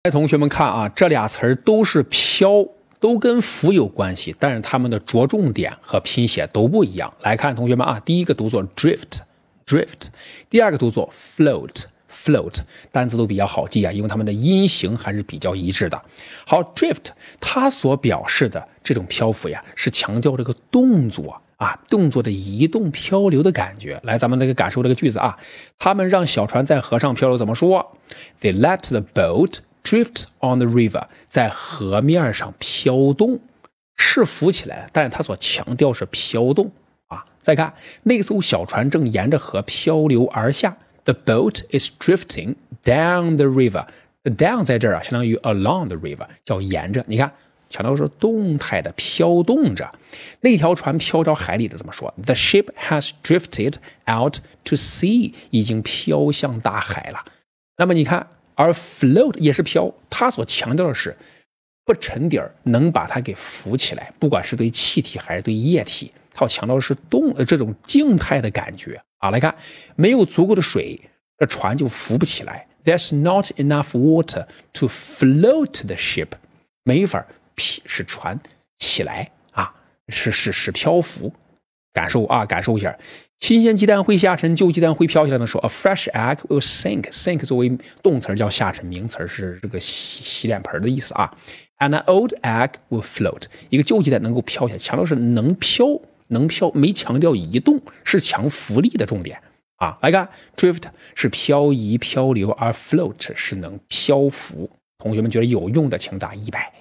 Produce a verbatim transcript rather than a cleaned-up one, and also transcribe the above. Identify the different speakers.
Speaker 1: 来，同学们看啊，这俩词儿都是漂，都跟浮有关系，但是它们的着重点和拼写都不一样。来看，同学们啊，第一个读作 drift，drift， 第二个读作 float，float， 单词都比较好记啊，因为它们的音型还是比较一致的。好 ，drift 它所表示的这种漂浮呀，是强调这个动作啊，动作的移动漂流的感觉。来，咱们那个感受这个句子啊，他们让小船在河上漂流，怎么说 ？They let the boat drift on the river， 在河面上飘动，是浮起来了，但是它所强调是飘动啊。再看那艘小船正沿着河漂流而下 ，the boat is drifting down the river。down 在这儿啊，相当于 along the river， 叫沿着。你看，强调是动态的飘动着。那条船飘到海里的怎么说 ？The ship has drifted out to sea， 已经飘向大海了。那么你看。而 float 也是漂，它所强调的是不沉底儿，能把它给浮起来，不管是对气体还是对液体，它强调的是动这种静态的感觉啊。来看，没有足够的水，这船就浮不起来。There's not enough water to float the ship， 没法使船起来啊，是是是漂浮。感受啊，感受一下。新鲜鸡蛋会下沉，旧鸡蛋会飘起来的时候 ，a fresh egg will sink。sink 作为动词叫下沉，名词是这个洗洗脸盆的意思啊。And an old egg will float。一个旧鸡蛋能够飘起来，强调是能飘，能飘，没强调移动，是强浮力的重点啊。来看 ，drift 是漂移、漂流，而 float 是能漂浮。同学们觉得有用的，请打一百。